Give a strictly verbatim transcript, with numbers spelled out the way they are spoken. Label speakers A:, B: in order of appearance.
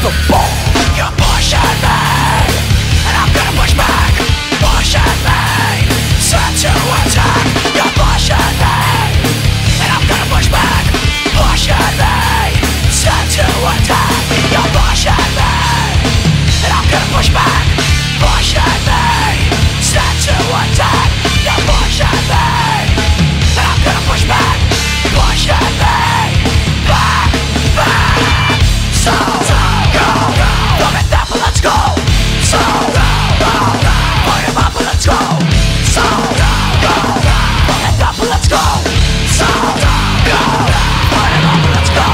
A: the ball. You're pushing me, and I'm gonna push back. Pushing me, set to attack. You're pushing me, and I'm gonna push back. Pushing me, set to attack. You're pushing me, and I'm gonna push back. Pushing me, set to attack. You're pushing me, and I'm gonna push back. Pushing me, back, back. So, go, fuck it up, let's go. So, go, fuck it up, let's go. So, go, fuck it up, let's go. So, go, fuck it up, let's go.